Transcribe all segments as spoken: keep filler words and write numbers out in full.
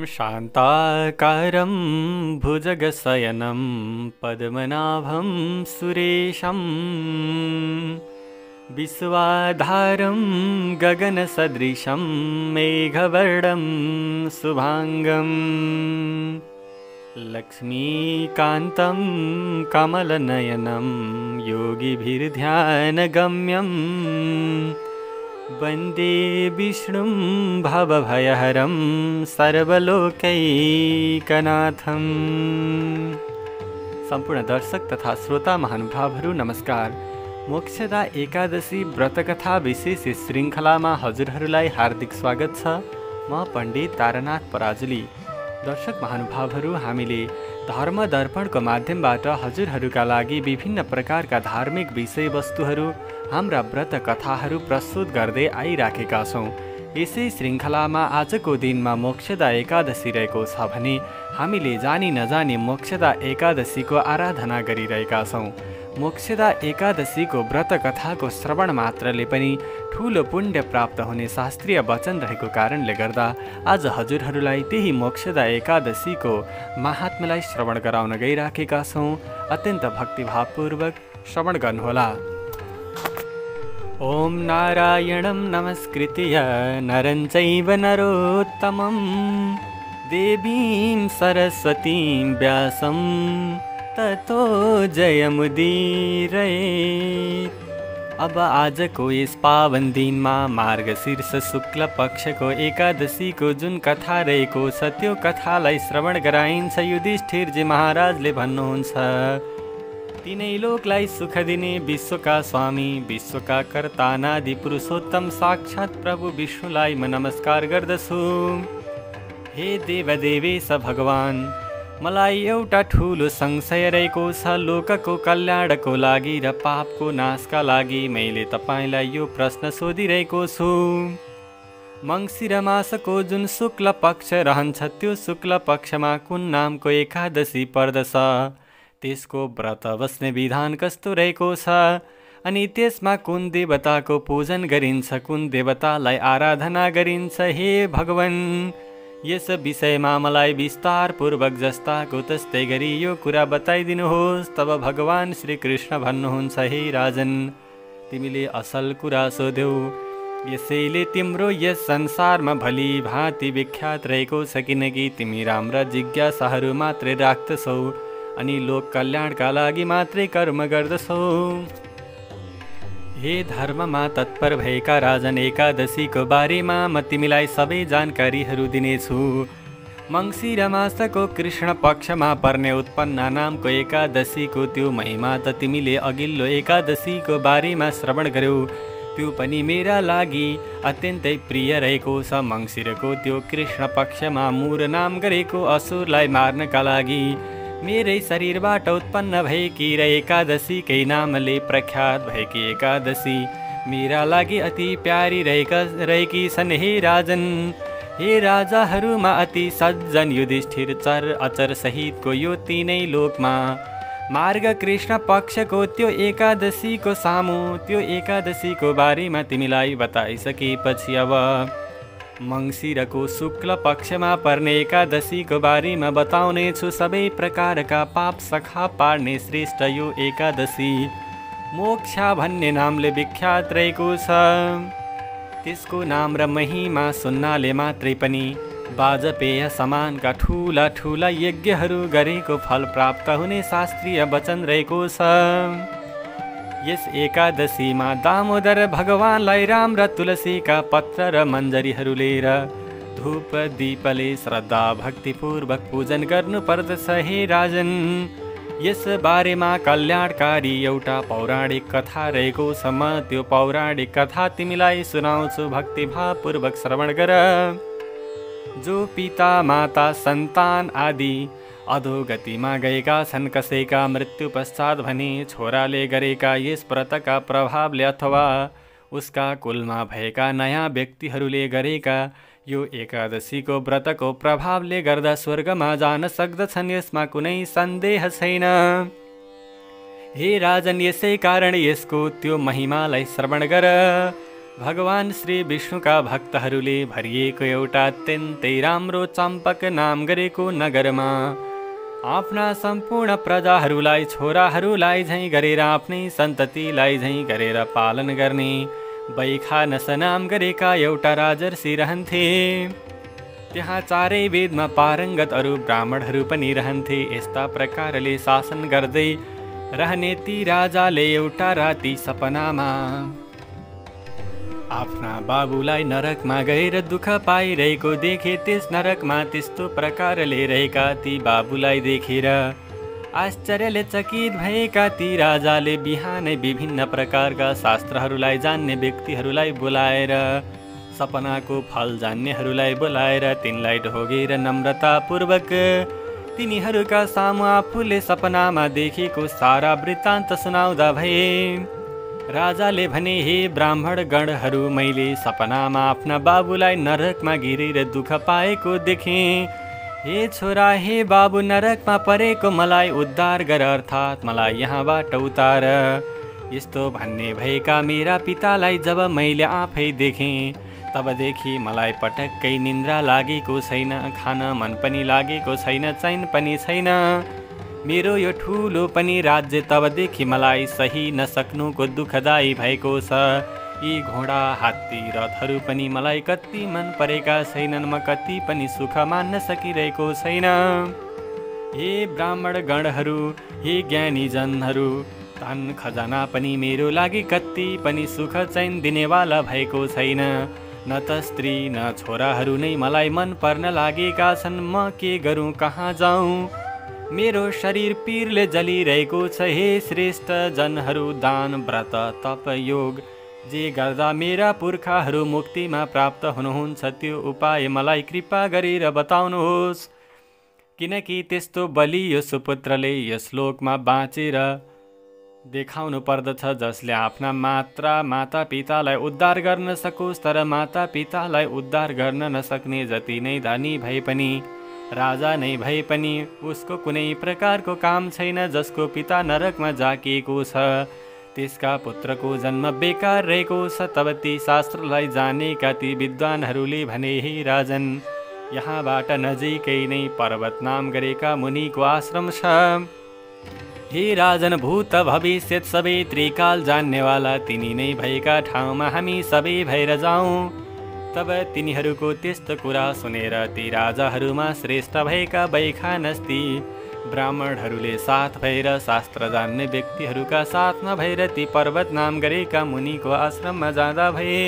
शान्ताकारं भुजगशयनं पद्मनाभं सुरेशं विश्वाधारं गगनसदृशं मेघवर्णं शुभांगं लक्ष्मीकान्तं कमलनयनं योगिभिर्ध्यानगम्यं वन्दे विष्णुं भवभयहरं सर्वलोकैकनाथं। सम्पूर्ण दर्शक तथा श्रोता महानुभावहरू नमस्कार। मोक्षदा एकादशी व्रतकथा विशेष श्रृङ्खलामा हजुरहरूलाई हार्दिक स्वागत छ। म पण्डित तारानाथ पराजुली। दर्शक महानुभावहरू, हामीले धर्म दर्पणको माध्यमबाट हजुरहरूका लागि विभिन्न प्रकारका धार्मिक विषयवस्तुहरू, हाम्रा व्रत कथाहरू प्रस्तुत गर्दै आइराखेका छौँ। यसै श्रृङ्खलामा आजको दिनमा मोक्षदा एकादशी रहेको छ भने हामीले जानी नजानी मोक्षदा एकादशीको आराधना गरिरहेका छौँ। मोक्षदा एकादशीको व्रत कथाको श्रवण मात्रले पनि ठुलो पुण्य प्राप्त हुने शास्त्रीय वचन रहेको कारणले गर्दा आज हजुरहरूलाई त्यही मोक्षदा एकादशीको महात्म्यलाई श्रवण गराउन गइराखेका छौँ। अत्यन्त भक्तिभावपूर्वक श्रवण गर्नुहोला। ओम नारायणं नमस्कृत्य नरं चैव नरोत्तमं देवीं सरस्वतीं व्यासं ततो जयमुदीरयेत्। अब आजको यस पावन दिनमा मार्गशीर्ष शुक्ल पक्षको एकादशीको जुन कथा रहेको छ त्यो कथालाई श्रवण गराइन्छ। युधिष्ठिरजी महाराजले भन्नुहुन्छ, तीनै लोकलाई सुख दिने विश्वका स्वामी, विश्वका कर्ता अनादि पुरुषोत्तम साक्षात् प्रभु विष्णुलाई म नमस्कार गर्दछु। हे देवदेवेश भगवान, मलाई एउटा ठुलो संशय रहेको छ। लोकको कल्याणको लागि र पापको नाशका लागि मैले तपाईँलाई यो प्रश्न सोधिरहेको छु। मङ्सिर मासको जुन शुक्ल पक्ष रहन्छ त्यो शुक्ल पक्षमा कुन नामको एकादशी पर्दछ? त्यसको व्रत बस्ने विधान कस्तो रहेको छ? अनि त्यसमा कुन देवताको पूजन गरिन्छ, कुन देवतालाई आराधना गरिन्छ? हे भगवान, यस विषयमा मलाई विस्तारपूर्वक जस्ताको तस्तै गरी यो कुरा बताइदिनुहोस्। तब भगवान श्री कृष्ण भन्नुहुन्छ, हे राजन, तिमीले असल कुरा सोध्यौ, यसैले तिम्रो यस संसारमा भली भाँति विख्यात रहेको छ, किनकि तिमी राम्रा जिज्ञासाहरू मात्रै राख्दछौ अनि लोक कल्याणका लागि मात्रै कर्म गर्दछौ। हे धर्ममा तत्पर भएका राजन, एकादशीको बारेमा म तिमीलाई सबै जानकारीहरू दिनेछु। मङ्सिर मासको कृष्ण पक्षमा पर्ने उत्पन्न नामको एकादशीको त्यो महिमा त तिमीले अघिल्लो एकादशीको बारेमा श्रवण गर्यौ, त्यो पनि मेरा लागि अत्यन्तै प्रिय रहेको छ। मङ्सिरको त्यो कृष्ण पक्षमा मूर नाम गरेको असुरलाई मार्नका लागि मेरै शरीरबाट उत्पन्न भएकी र एकादशीकै नामले प्रख्यात भएकी एकादशी मेरा लागि अति प्यारी रहेका रहेकी छन्। हे राजन, हे राजाहरूमा अति सज्जन युधिष्ठिर चर अचर सहितको यो तीनै लोकमा मार्ग कृष्ण पक्षको त्यो एकादशीको सामु त्यो एकादशीको बारेमा तिमीलाई बताइसकेपछि अब मङ्सिरको शुक्ल पक्षमा पर्ने एकादशीको बारेमा बताउने छु। सबै प्रकारका पाप सखा पार्ने श्रेष्ठ यो एकादशी मोक्षा भन्ने नामले विख्यात रहेको छ। त्यसको नाम र महिमा सुन्नाले मात्रै पनि वाजपेय समानका ठुला ठुला यज्ञहरू गरेको फल प्राप्त हुने शास्त्रीय वचन रहेको छ। यस एकादशीमा दामोदर भगवानलाई राम र तुलसीका पत्र र मञ्जरीहरू लिएर धूप दीपले श्रद्धा भक्तिपूर्वक पूजन गर्नुपर्दछ। हे राजन, यस बारेमा कल्याणकारी एउटा पौराणिक कथा रहेको छ। म त्यो पौराणिक कथा तिमीलाई सुनाउँछु, भक्तिभावपूर्वक श्रवण गर। जो पिता माता सन्तान आदि अधोगतिमा गएका छन्, कसैका मृत्यु पश्चात भने छोराले गरेका यस व्रतका प्रभावले अथवा उसका कुलमा भएका नयाँ व्यक्तिहरूले गरेका यो एकादशीको व्रतको प्रभावले गर्दा स्वर्गमा जान सक्दछन्, यसमा कुनै सन्देह छैन। हे राजन, यसै कारण यसको त्यो महिमालाई श्रवण गर। भगवान श्री विष्णुका भक्तहरूले भरिएको एउटा अत्यन्तै राम्रो चम्पक नाम गरेको नगरमा आफ्ना सम्पूर्ण प्रजाहरूलाई छोराहरूलाई झैँ गरेर आफ्नै सन्ततिलाई झैँ गरेर पालन गर्ने वैखानस नाम गरेका एउटा राजर्षि रहन्थे। त्यहाँ चारै वेदमा पारङ्गत अरू ब्राह्मणहरू पनि रहन्थे। यस्ता प्रकारले शासन गर्दै रहने ती राजाले एउटा राति सपनामा आफ्ना बाबुलाई नरकमा गएर दुःख पाइरहेको देखे। त्यस नरकमा त्यस्तो प्रकारले रहेका ती बाबुलाई देखेर आश्चर्यले चकित भएका ती राजाले बिहानै विभिन्न प्रकारका शास्त्रहरूलाई जान्ने व्यक्तिहरूलाई बोलाएर सपनाको फल जान्नेहरूलाई बोलाएर तिनलाई ढोगेर नम्रतापूर्वक तिनीहरूका सामु आफूले सपनामा देखेको सारा वृत्तान्त सुनाउँदा भए। राजाले भने, हे ब्राह्मण गणहरू, मैले सपनामा आफ्ना बाबुलाई नरकमा गिरेर दुःख पाएको देखेँ। हे छोरा, हे बाबु, नरकमा परेको मलाई उद्धार गर, अर्थात् मलाई यहाँबाट उतार। यस्तो भन्ने भएका मेरा पितालाई जब मैले आफै देखेँ तबदेखि मलाई पटक्कै निन्द्रा लागेको छैन, खान मन पनि लागेको छैन, चैन पनि छैन। मेरो यो ठुलो पनि राज्य तबदेखि मलाई सही नसक्नुको दुःखदायी भएको छ। यी घोडा हात्ती रथहरू पनि मलाई कति मन परेका छैनन्, म कति पनि सुख मान्न सकिरहेको छैन। हे ब्राह्मण गणहरू, हे ज्ञानीजनहरू, धन खजाना पनि मेरो लागि कति पनि सुख चैन दिनेवाला भएको छैन। न त स्त्री न छोराहरू नै मलाई मन पर्न लागेका छन्। म के गरौँ, कहाँ जाउँ? मेरो शरीर पीरले जलिरहेको छ। हे श्रेष्ठ जनहरू, दान व्रत तप योग जे गर्दा मेरा पुर्खाहरू मुक्तिमा प्राप्त हुनुहुन्छ त्यो उपाय मलाई कृपा गरेर बताउनुहोस्, किनकि त्यस्तो बलियो सुपुत्रले यस लोकमा बाँचेर देखाउनु पर्दछ जसले आफ्ना मात्रा माता पितालाई उद्धार गर्न सकोस्। तर माता पितालाई उद्धार गर्न नसक्ने जति नै धनी भए पनि, राजा नै भए पनि उसको कुनै प्रकारको काम छैन। जसको पिता नरकमा जाकिएको छ त्यसका पुत्रको जन्म बेकार रहेको छ। तब ती शास्त्रलाई जानेका ती विद्वानहरूले भने, हे राजन, यहाँबाट नजिकै नै पर्वत नाम गरेका मुनिको आश्रम छ। हे राजन, भूत भविष्यत सबै त्रिकाल जान्नेवाला तिनी नै भएका ठाउँमा हामी सबै भएर जाउँ। तब तिनीहरूको त्यस्तो कुरा सुनेर ती राजाहरूमा श्रेष्ठ भएका वैखानस्ती ब्राह्मणहरूले साथ भएर शास्त्र जान्ने व्यक्तिहरूका साथमा भएर ती पर्वत नाम गरेका मुनिको आश्रममा जाँदा भए।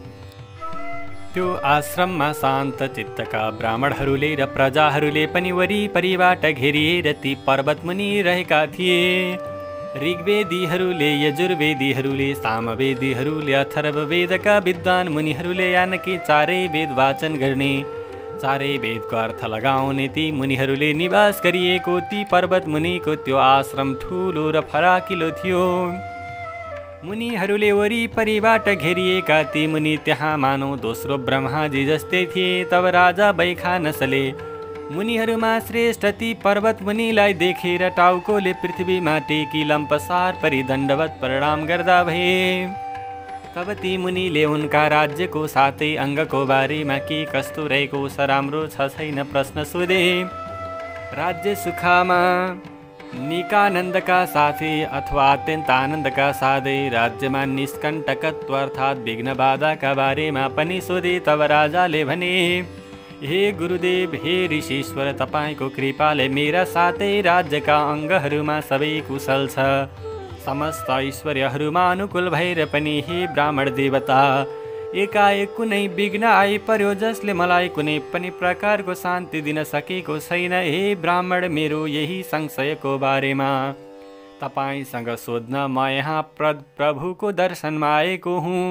त्यो आश्रममा शान्त चित्तका ब्राह्मणहरूले र प्रजाहरूले पनि वरिपरिबाट घेरिएर ती पर्वत मुनि रहेका थिए। ऋग्वेदीहरूले, यजुर्वेदीहरूले, सामवेदीहरूले, अथर्ववेदका विद्वान मुनिहरूले यानकि चारै वेद वाचन गर्ने, चारै वेदको अर्थ लगाउने ती मुनिहरूले निवास गरिएको ती पर्वत मुनिको त्यो आश्रम ठुलो र फराकिलो थियो। मुनिहरूले वरिपरिबाट घेरिएका ती मुनि त्यहाँ मानौ दोस्रो ब्रह्माजी जस्तै थिए। तब राजा वैखानसले मुनिहरूमा श्रेष्ठ ती पर्वत मुनिलाई देखेर टाउकोले पृथ्वीमा टेकी लम्पसार परि दण्डवत प्रणाम गर्दा भए। तब ती मुनिले उनका राज्यको सातै अङ्गको बारेमा के कस्तो रहेको छ, राम्रो छ छैन प्रश्न सोधे। राज्य सुखमा निकानन्दका साथै अथवा अत्यन्त आनन्दका साथै राज्यमा निष्कण्टकत्व अर्थात् विघ्न बाधाका बारेमा पनि सोधे। तब राजाले भने, हे गुरुदेव, हे ऋषीश्वर, तपाईँको कृपाले मेरा साथै राज्यका अङ्गहरूमा सबै कुशल छ, समस्त ऐश्वर्यहरूमा अनुकूल भएर पनि हे ब्राह्मण देवता, एकाएक कुनै विघ्न आइपर्यो जसले मलाई कुनै पनि प्रकारको शान्ति दिन सकेको छैन। हे ब्राह्मण, मेरो यही संशयको बारेमा तपाईँसँग सोध्न म यहाँ प्र प्रभुको दर्शनमा आएको हुँ।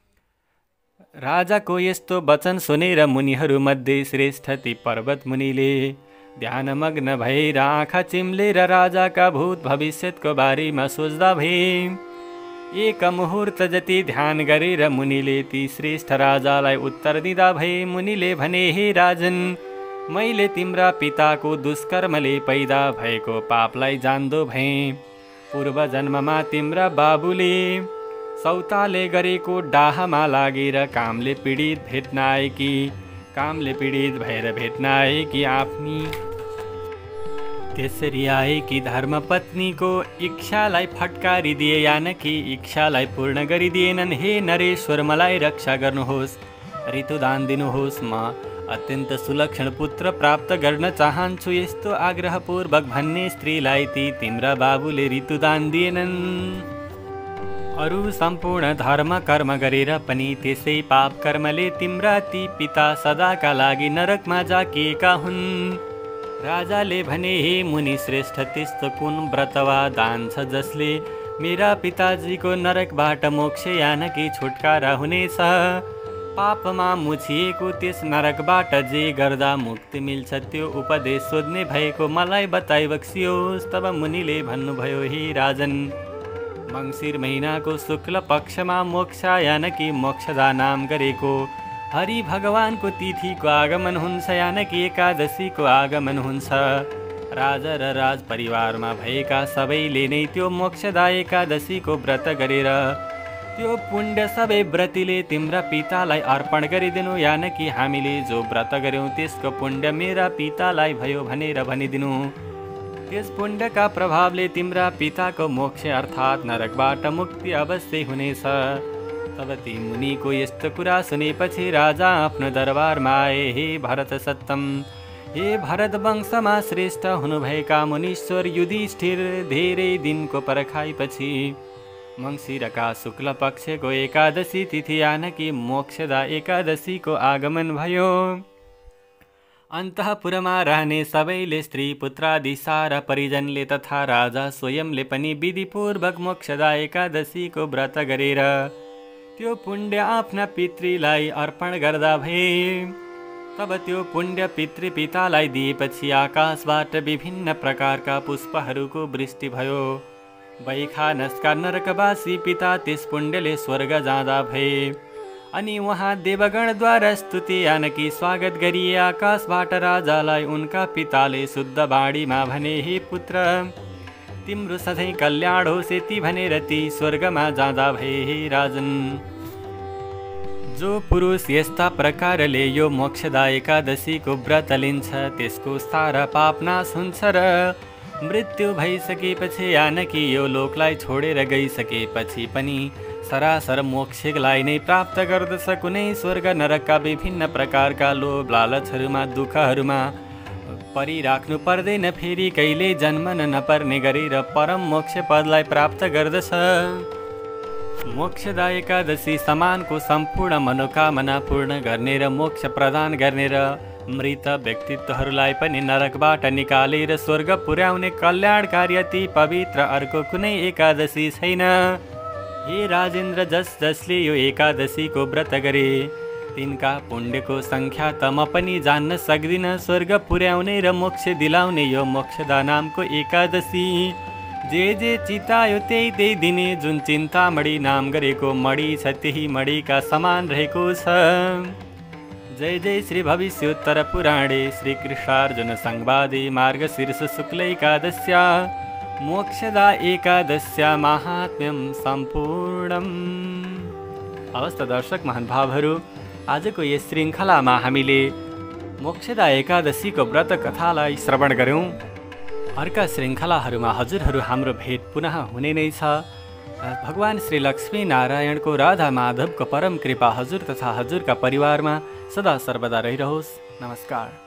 राजाको यस्तो वचन सुनेर मुनिहरूमध्ये श्रेष्ठ ती पर्वत मुनिले ध्यानमग्न भएर आँखा चिम्लेर राजाका भूत भविष्यतको बारेमा सोच्दा भए। एक मुहुर्त जति ध्यान गरेर मुनिले ती श्रेष्ठ राजालाई उत्तर दिँदा भए। मुनिले भने, हे राजन, मैले तिम्रा पिताको दुष्कर्मले पैदा भएको पापलाई जान्दो भएँ। पूर्व जन्ममा तिम्रा बाबुले सौताले गरेको डाहामा लागेर कामले पीडित भेट्न आएकी कामले पीडित भएर भेट्न आएकी आफ्नी त्यसरी आएकी धर्मपत्नीको इच्छालाई फटकारिदिए यानकी इच्छालाई पूर्ण गरिदिएनन्। हे नरेश्वर मलाई रक्षा गर्नुहोस्, ऋतुदान दिनुहोस्, म अत्यन्त सुलक्षण पुत्र प्राप्त गर्न चाहन्छु। यस्तो आग्रहपूर्वक भन्ने स्त्रीलाई ती तिम्रा बाबुले ऋतुदान दिएनन्। अरू सम्पूर्ण धर्म कर्म गरेर पनि त्यसै पाप कर्मले तिम्रा ती पिता सदाका लागि नरकमा जाकिएका हुन्। राजाले भने हे मुनि श्रेष्ठ त्यस्तो कुन व्रत वा दान छ जसले मेरा पिताजीको नरकबाट मोक्ष यानकी छुटकारा हुनेछ। पापमा मुछिएको त्यस नरकबाट जे गर्दा मुक्ति मिल्छ त्यो उपदेश सोध्ने भएको मलाई बताइ बक्सियोस्। तब मुनिले भन्नुभयो हे राजन, मङ्सिर महिनाको शुक्ल पक्षमा मोक्ष यानकी मोक्षदा नाम गरेको हरि भगवानको तिथिको आगमन हुन्छ, यानकी एकादशीको आगमन हुन्छ। राजा र राज परिवारमा भएका सबैले नै त्यो मोक्षदा एकादशीको व्रत गरेर त्यो पुण्य सबै व्रतीले तिम्रा पितालाई अर्पण गरिदिनु। यानकी हामीले जो व्रत गर्यौँ त्यसको पुण्य मेरा पितालाई भयो भनेर भनिदिनु। त्यस पुण्यका प्रभावले तिम्रा पिताको मोक्ष अर्थात् नरकबाट मुक्ति अवश्य हुनेछ। तब ती मुनिको यस्तो कुरा सुनेपछि राजा आफ्नो दरबारमा आए। हे भरत सत्तम, हे भरत वंशमा श्रेष्ठ हुनुभएका मुनीश्वर युधिष्ठिर, धेरै दिनको पर्खाइपछि मङ्सिरका शुक्ल पक्षको एकादशी तिथि यानकी मोक्षदा एकादशीको आगमन भयो। अन्तःपुरमा रहने सबैले स्त्री पुत्रादि सारा परिजनले तथा राजा स्वयंले पनि विधिपूर्वक मोक्षदा एकादशीको व्रत गरेर त्यो पुण्य आफ्ना पितृलाई अर्पण गर्दा भए। तब त्यो पुण्य पितृ पितालाई दिएपछि आकाशबाट विभिन्न प्रकारका पुष्पहरूको वृष्टि भयो। वैखानसका नरकवासी पिता त्यस पुण्यले स्वर्ग जाँदा भए। अनि उहाँ देवगणद्वारा स्तुति यानकी स्वागत गरिए। आकाशबाट राजालाई उनका पिताले शुद्ध बाणीमा भने, हे पुत्र, तिम्रो सधैँ कल्याण होस् यति भनेर ती स्वर्गमा जाँदा भए। हे राजन, जो पुरुष यस्ता प्रकारले यो मोक्षदा एकादशीको व्रत लिन्छ त्यसको सारा पाप नाश हुन्छ र मृत्यु भइसकेपछि यानकी यो लोकलाई छोडेर गइसकेपछि पनि सरासर मोक्षलाई नै प्राप्त गर्दछ। कुनै स्वर्ग नरकका विभिन्न प्रकारका लोभ लालचहरूमा दुःखहरूमा परिराख्नु पर्दैन। फेरि कहिले जन्मन नपर्ने गरेर परम मोक्ष पदलाई प्राप्त गर्दछ। मोक्षदा एकादशी समानको सम्पूर्ण मनोकामना पूर्ण गर्ने र मोक्ष प्रदान गर्ने र मृत व्यक्तित्वहरूलाई पनि नरकबाट निकालेर स्वर्ग पुर्याउने कल्याणकारी अति पवित्र अर्को कुनै एकादशी छैन। हे राजेन्द्र, जस जसले यो एकादशीको व्रत गरे तिनका पुण्यको सङ्ख्या त म पनि जान्न सक्दिनँ। स्वर्ग पुर्याउने र मोक्ष दिलाउने यो मोक्षदा नामको एकादशी जे जे चितायो त्यही त्यही दिने। जुन चिन्तामणि नाम गरेको मणि छ त्यही मणिका समान रहेको छ। जय जय श्री भविष्योत्तर पुराणे श्री कृष्णार्जुन संवादे मार्गशीर्ष शुक्ल एकादश्या मोक्षदा एकादश्या महात्म्यम सम्पूर्णम। हवस् त दर्शक महानुभावहरू, आजको यस श्रृङ्खलामा हामीले मोक्षदा एकादशीको व्रत कथालाई श्रवण गऱ्यौँ। अर्का श्रृङ्खलाहरूमा हजुरहरू हाम्रो भेट पुनः हुने नै छ। भगवान श्री लक्ष्मी नारायणको राधा माधवको परम कृपा हजुर तथा हजुरका परिवारमा सदा सर्वदा रहिरहोस्। नमस्कार।